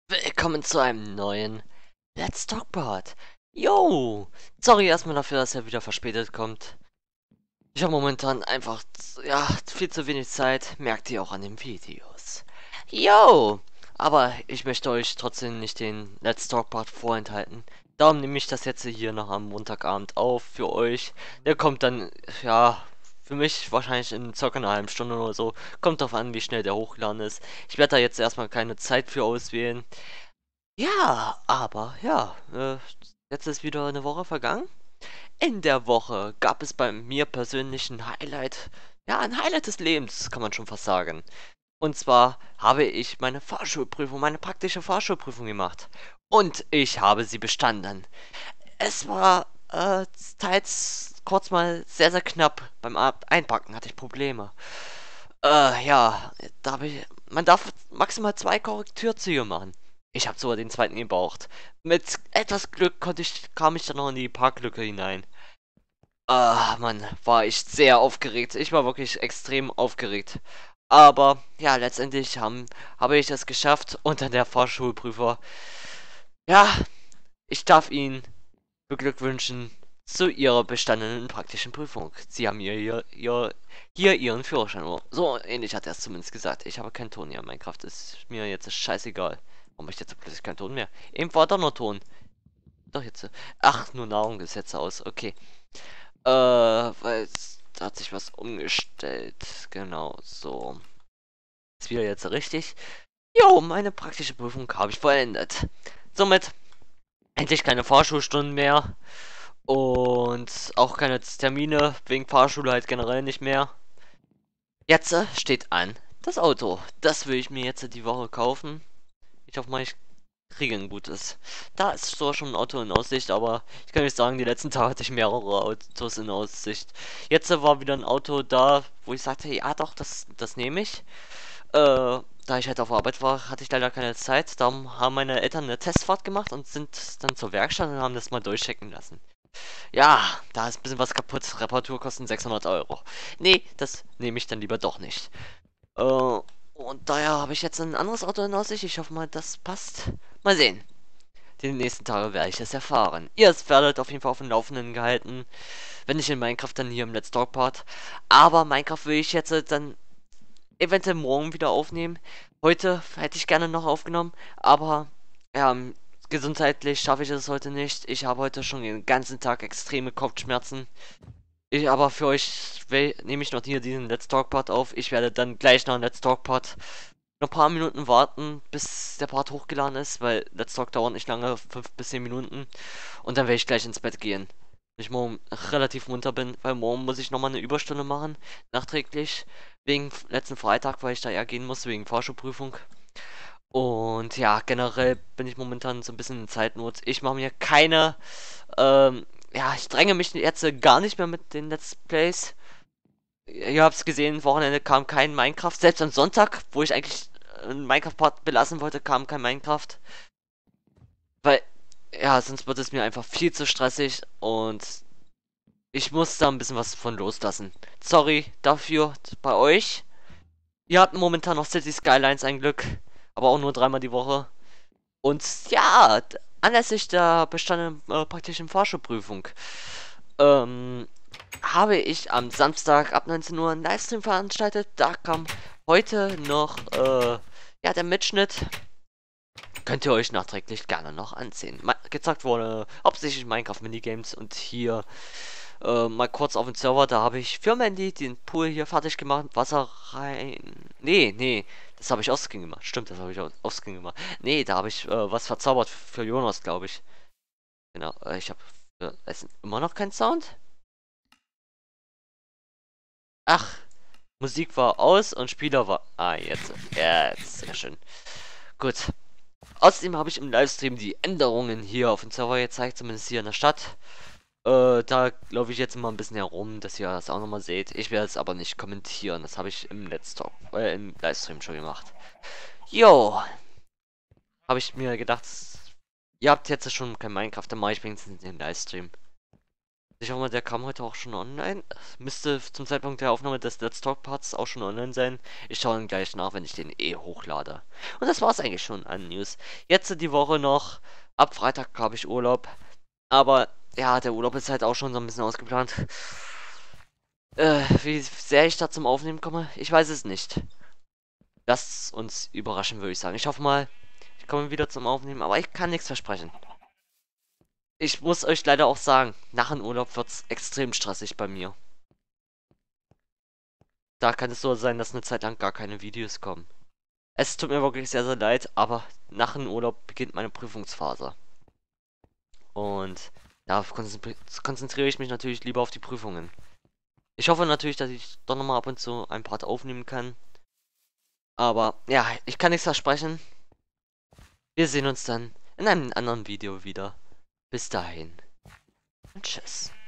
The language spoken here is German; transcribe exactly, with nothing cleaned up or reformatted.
Willkommen zu einem neuen Let's Talk Part. Yo! Sorry erstmal dafür, dass er wieder verspätet kommt. Ich habe momentan einfach, ja, viel zu wenig Zeit. Merkt ihr auch an den Videos. Yo! Aber ich möchte euch trotzdem nicht den Let's Talk Part vorenthalten. Darum nehme ich das jetzt hier noch am Montagabend auf für euch. Der kommt dann, ja, für mich wahrscheinlich in circa einer halben Stunde oder so. Kommt drauf an, wie schnell der hochgeladen ist. Ich werde da jetzt erstmal keine Zeit für auswählen. Ja, aber ja, äh, jetzt ist wieder eine Woche vergangen. In der Woche gab es bei mir persönlich ein Highlight, ja, ein Highlight des Lebens, kann man schon fast sagen. Und zwar habe ich meine Fahrschulprüfung, meine praktische Fahrschulprüfung gemacht. Und ich habe sie bestanden. Es war äh, teils kurz mal sehr, sehr knapp. Beim Ab- Einpacken hatte ich Probleme. Äh, ja, da habe ich, man darf maximal zwei Korrekturzüge machen. Ich habe sogar den zweiten gebraucht. Mit etwas Glück konnte ich, kam ich dann noch in die Parklücke hinein. Ah, Mann, war ich sehr aufgeregt. Ich war wirklich extrem aufgeregt. Aber ja, letztendlich haben, habe ich es geschafft und dann der Fahrschulprüfer. Ja, ich darf Ihnen beglückwünschen zu Ihrer bestandenen praktischen Prüfung. Sie haben hier, hier, hier, hier Ihren Führerschein. Oh, so ähnlich hat er es zumindest gesagt. Ich habe keinen Ton hier. Minecraft ist mir jetzt scheißegal. Warum habe ich jetzt plötzlich keinen Ton mehr? Eben war da noch Ton. Doch jetzt. Ach, nur Nahrung ist jetzt aus. Okay. Äh, weil es- da hat sich was umgestellt. Genau, so. Ist wieder jetzt richtig. Jo, meine praktische Prüfung habe ich vollendet. Somit endlich keine Fahrschulstunden mehr. Und auch keine Termine wegen Fahrschule halt generell nicht mehr. Jetzt äh, steht an das Auto. Das will ich mir jetzt die Woche kaufen. Ich hoffe mal, ich kriege ein gutes. Da ist zwar schon ein Auto in Aussicht, aber ich kann nicht sagen, die letzten Tage hatte ich mehrere Autos in Aussicht. Jetzt äh, war wieder ein Auto da, wo ich sagte, ja doch, das, das nehme ich. Äh, da ich halt auf Arbeit war, hatte ich leider keine Zeit. Darum haben meine Eltern eine Testfahrt gemacht und sind dann zur Werkstatt und haben das mal durchchecken lassen. Ja, da ist ein bisschen was kaputt. Reparaturkosten sechshundert Euro. Nee, das nehme ich dann lieber doch nicht. Äh, und daher habe ich jetzt ein anderes Auto in Aussicht. Ich hoffe mal, das passt. Mal sehen. Die nächsten Tage werde ich es erfahren. Ihr werdet auf jeden Fall auf dem Laufenden gehalten. Wenn nicht in Minecraft, dann hier im Let's Talk Part. Aber Minecraft will ich jetzt äh, dann eventuell morgen wieder aufnehmen. Heute hätte ich gerne noch aufgenommen. Aber ja, gesundheitlich schaffe ich es heute nicht. Ich habe heute schon den ganzen Tag extreme Kopfschmerzen. Ich aber für euch nehme ich noch hier diesen Let's Talk Part auf. Ich werde dann gleich noch einen Let's Talk Part noch ein paar Minuten warten, bis der Part hochgeladen ist, weil Let's Talk dauert nicht lange, fünf bis zehn Minuten. Und dann werde ich gleich ins Bett gehen. Wenn ich morgen relativ munter bin, weil morgen muss ich nochmal eine Überstunde machen, nachträglich. Wegen letzten Freitag, weil ich da ja gehen muss, wegen Fahrschulprüfung. Und ja, generell bin ich momentan so ein bisschen in Zeitnot. Ich mache mir keine, ähm, ja, ich dränge mich jetzt gar nicht mehr mit den Let's Plays. Ihr habt es gesehen, Wochenende kam kein Minecraft. Selbst am Sonntag, wo ich eigentlich einen Minecraft-Part belassen wollte, kam kein Minecraft. Weil, ja, sonst wird es mir einfach viel zu stressig und ich muss da ein bisschen was von loslassen. Sorry dafür bei euch. Ihr habt momentan noch City Skylines ein Glück, aber auch nur dreimal die Woche. Und ja, anlässlich der bestandenen äh, praktischen Fahrschulprüfung ähm, habe ich am Samstag ab neunzehn Uhr einen Livestream veranstaltet. Da kam heute noch äh, ja, der Mitschnitt. Könnt ihr euch nachträglich gerne noch ansehen. Ma gezeigt wurde hauptsächlich Minecraft Minigames und hier äh, mal kurz auf den Server. Da habe ich für Mandy den Pool hier fertig gemacht. Wasser rein. Nee, nee. Das habe ich ausging gemacht. Stimmt, das habe ich ausging gemacht. Nee, da habe ich äh, was verzaubert für Jonas, glaube ich. Genau. Äh, ich habe äh, es ist immer noch kein Sound. Ach, Musik war aus und Spieler war. Ah, jetzt. Jetzt. Sehr schön. Gut. Außerdem habe ich im Livestream die Änderungen hier auf dem Server gezeigt, zumindest hier in der Stadt. Äh, da laufe ich jetzt mal ein bisschen herum, dass ihr das auch nochmal seht. Ich werde es aber nicht kommentieren. Das habe ich im Let's Talk, äh, im Livestream schon gemacht. Jo, habe ich mir gedacht, ihr habt jetzt schon kein Minecraft, dann mache ich wenigstens den Livestream. Ich hoffe mal, der kam heute auch schon online. Müsste zum Zeitpunkt der Aufnahme des Let's Talk Parts auch schon online sein. Ich schaue dann gleich nach, wenn ich den eh hochlade. Und das war's eigentlich schon an News. Jetzt die Woche noch. Ab Freitag habe ich Urlaub. Aber ja, der Urlaub ist halt auch schon so ein bisschen ausgeplant. Äh, wie sehr ich da zum Aufnehmen komme, ich weiß es nicht. Lasst uns überraschen, würde ich sagen. Ich hoffe mal, ich komme wieder zum Aufnehmen, aber ich kann nichts versprechen. Ich muss euch leider auch sagen, nach dem Urlaub wird's extrem stressig bei mir. Da kann es so sein, dass eine Zeit lang gar keine Videos kommen. Es tut mir wirklich sehr, sehr leid, aber nach dem Urlaub beginnt meine Prüfungsphase. Und da konzentri konzentriere ich mich natürlich lieber auf die Prüfungen. Ich hoffe natürlich, dass ich doch nochmal ab und zu ein Part aufnehmen kann. Aber ja, ich kann nichts versprechen. Wir sehen uns dann in einem anderen Video wieder. Bis dahin. Und tschüss.